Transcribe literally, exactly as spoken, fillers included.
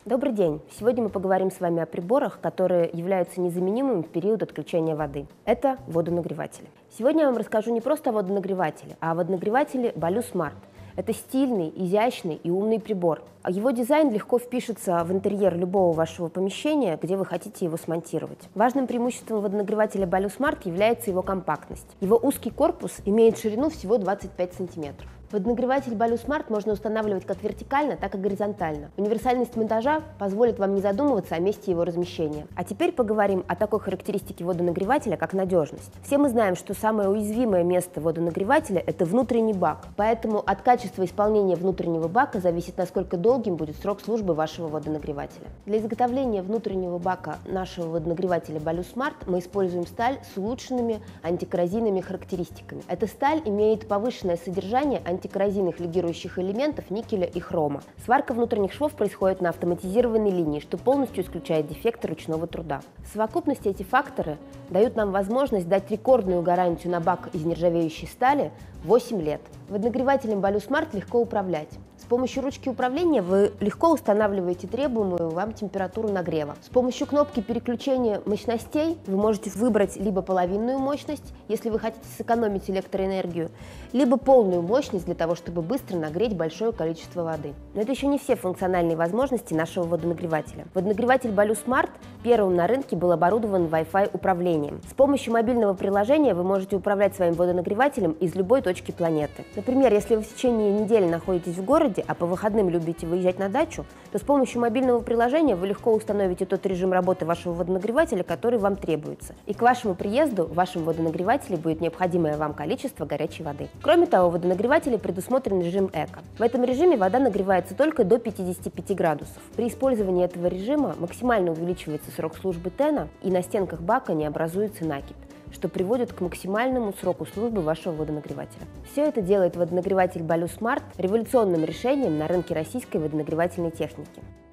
Добрый день! Сегодня мы поговорим с вами о приборах, которые являются незаменимыми в период отключения воды. Это водонагреватели. Сегодня я вам расскажу не просто о водонагревателе, а о водонагревателе Balue Smart. Это стильный, изящный и умный прибор. Его дизайн легко впишется в интерьер любого вашего помещения, где вы хотите его смонтировать. Важным преимуществом водонагревателя Balue Smart является его компактность. Его узкий корпус имеет ширину всего двадцать пять сантиметров. Водонагреватель Balue Smart можно устанавливать как вертикально, так и горизонтально. Универсальность монтажа позволит вам не задумываться о месте его размещения. А теперь поговорим о такой характеристике водонагревателя, как надежность. Все мы знаем, что самое уязвимое место водонагревателя – это внутренний бак. Поэтому от качества исполнения внутреннего бака зависит, насколько долгим будет срок службы вашего водонагревателя. Для изготовления внутреннего бака нашего водонагревателя Balue Smart мы используем сталь с улучшенными антикоррозийными характеристиками. Эта сталь имеет повышенное содержание антикоррозийных легирующих элементов никеля и хрома. Сварка внутренних швов происходит на автоматизированной линии, что полностью исключает дефекты ручного труда. В совокупности эти факторы дают нам возможность дать рекордную гарантию на бак из нержавеющей стали восемь лет. Водонагревателем Balue Smart легко управлять. С помощью ручки управления вы легко устанавливаете требуемую вам температуру нагрева. С помощью кнопки переключения мощностей вы можете выбрать либо половинную мощность, если вы хотите сэкономить электроэнергию, либо полную мощность для того, чтобы быстро нагреть большое количество воды. Но это еще не все функциональные возможности нашего водонагревателя. Водонагреватель Balue Smart первым на рынке был оборудован Wi-Fi управлением. С помощью мобильного приложения вы можете управлять своим водонагревателем из любой точки планеты. Например, если вы в течение недели находитесь в городе, а по выходным любите выезжать на дачу, то с помощью мобильного приложения вы легко установите тот режим работы вашего водонагревателя, который вам требуется. И к вашему приезду в вашем водонагревателе будет необходимое вам количество горячей воды. Кроме того, в водонагревателе предусмотрен режим эко. В этом режиме вода нагревается только до пятидесяти пяти градусов. При использовании этого режима максимально увеличивается срок службы тена, и на стенках бака не образуется накипь, что приводит к максимальному сроку службы вашего водонагревателя. Все это делает водонагреватель Balue Smart революционным решением на рынке российской водонагревательной техники.